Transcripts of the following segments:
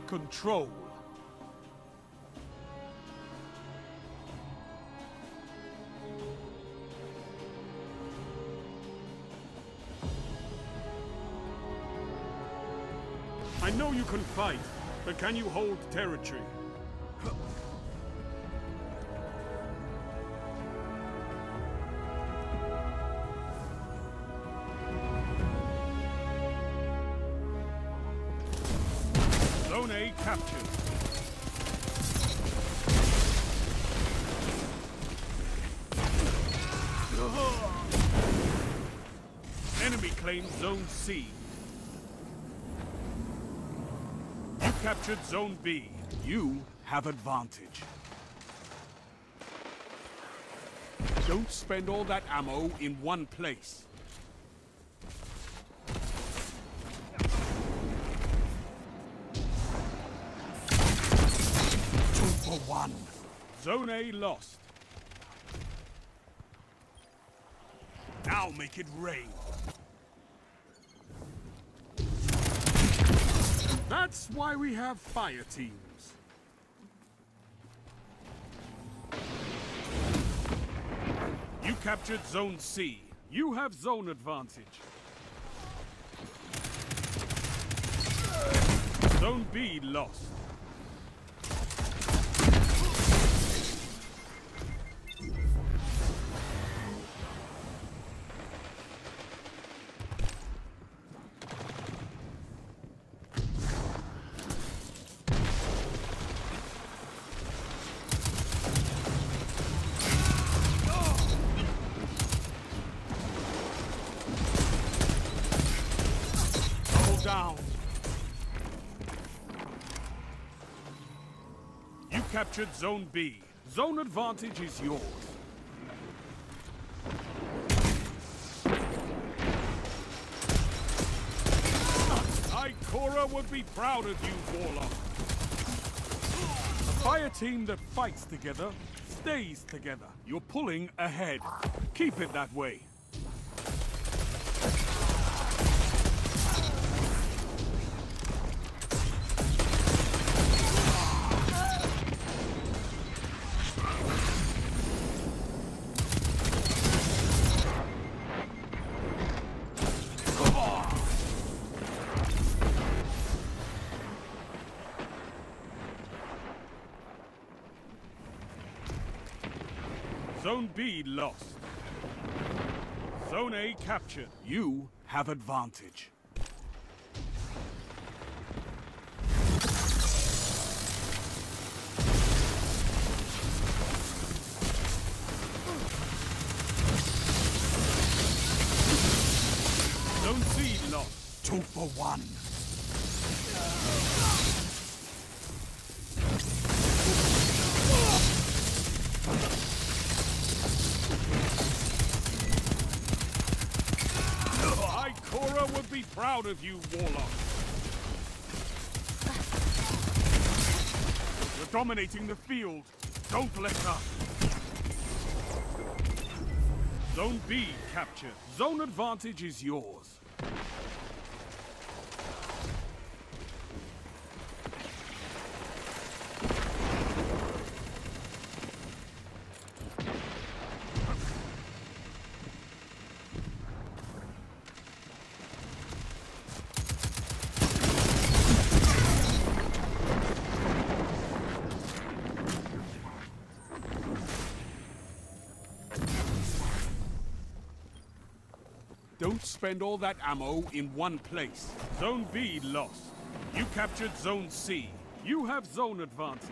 Control. I know you can fight, but can you hold territory? Zone A captured. Enemy claims Zone C. You captured Zone B. You have advantage. Don't spend all that ammo in one place. For one. Zone A lost. Now make it rain. That's why we have fire teams. You captured Zone C. You have zone advantage. Zone B lost. Down. You captured Zone B. Zone advantage is yours. Ikora would be proud of you, Warlock. A fire team that fights together stays together. You're pulling ahead. Keep it that way. Zone B lost. Zone A captured. You have advantage. Zone C lost. 2 for 1. Ikora would be proud of you, Warlock. You're dominating the field. Don't let up. Zone B captured. Zone advantage is yours. Don't spend all that ammo in one place. Zone B lost. You captured Zone C. You have zone advantage.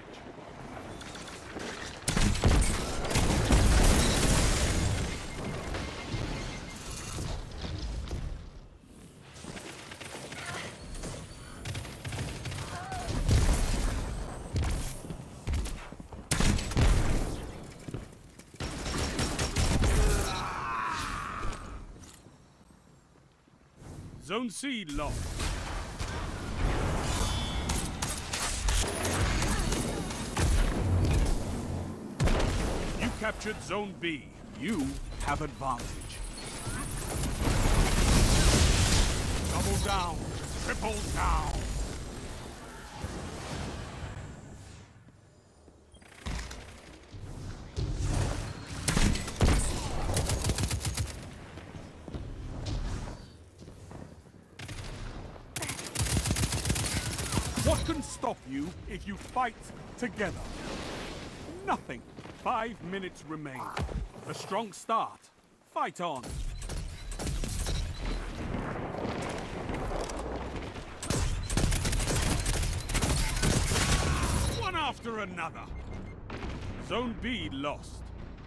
Zone C lost. You captured Zone B. You have advantage. Double down. Triple down. What can stop you if you fight together? Nothing. 5 minutes remain. A strong start. Fight on. One after another. Zone B lost.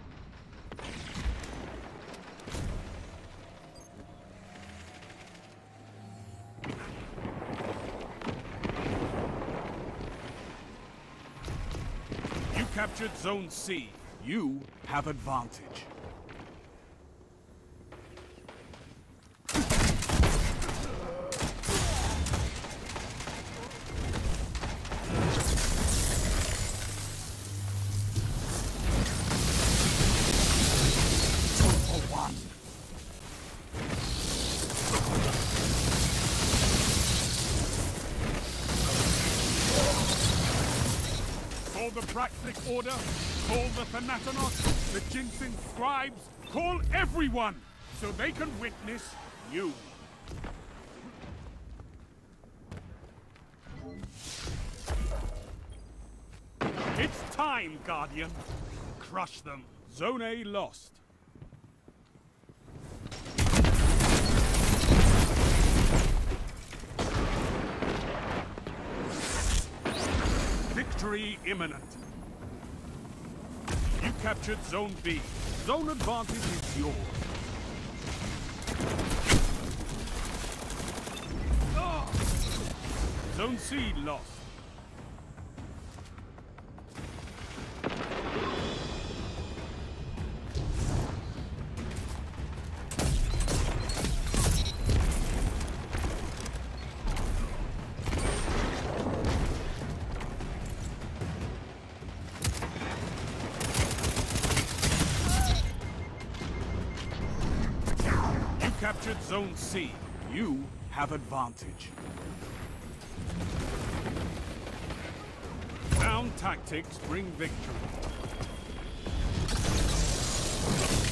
You captured Zone C. You have advantage. Call the Praxis Order, call the Thanatos, the Ginseng Scribes, call everyone, so they can witness you. It's time, Guardian. Crush them. Zone A lost. Victory imminent. You captured Zone B. Zone advantage is yours. Zone C lost. Captured Zone C. You have advantage. Sound tactics bring victory.